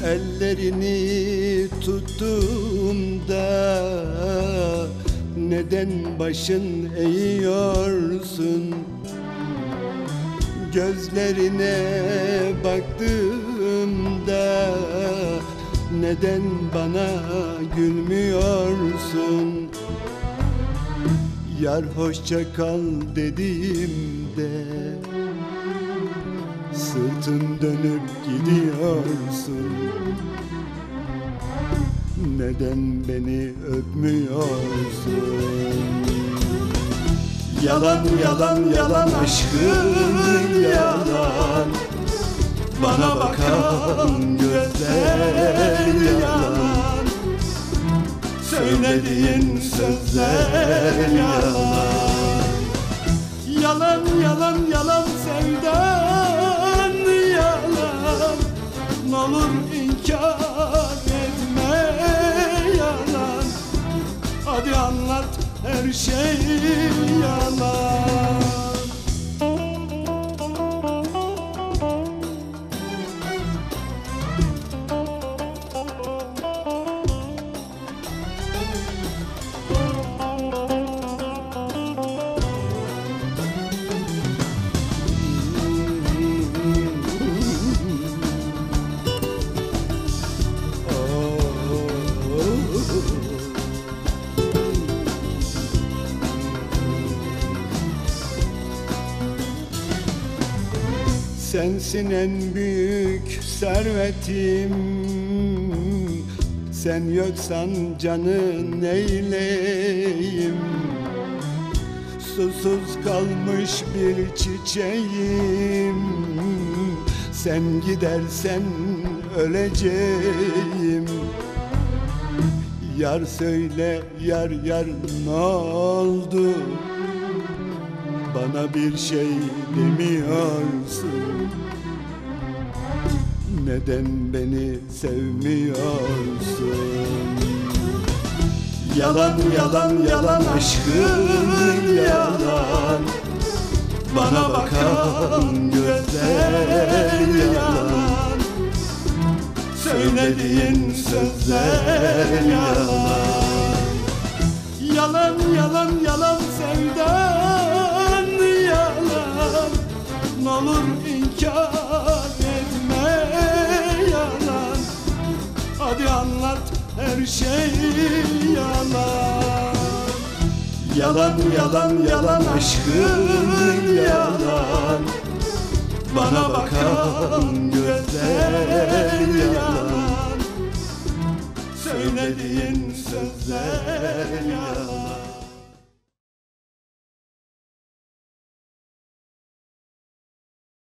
Ellerini tuttuğumda neden başın eğiyorsun? Gözlerine baktığımda neden bana gülmüyorsun? Yar hoşça kal dediğimde sırtın dönüp gidiyorsun. Neden beni öpmüyorsun? Yalan yalan yalan aşkım yalan, bana bakan gözler yalan, söylediğin sözler yalan. Yalan yalan yalan sevdan yalan, n'olur inkar etme yalan. Hadi anlat, her şey yalan. Sensin en büyük servetim, sen yoksan canı neyleyim? Susuz kalmış bir çiçeğim, sen gidersen öleceğim. Yar söyle yar yar, ne oldu? Bana bir şey demiyorsun. Neden beni sevmiyorsun? Yalan yalan yalan aşkım yalan, bana bakan gözler yalan, söylediğin sözler yalan. Yalan yalan yalan sevdan yalan, n'olur inkar etme yalan. Hadi anlat, her şey yalan. Yalan yalan yalan aşkım yalan, bana bakan gözler yalan,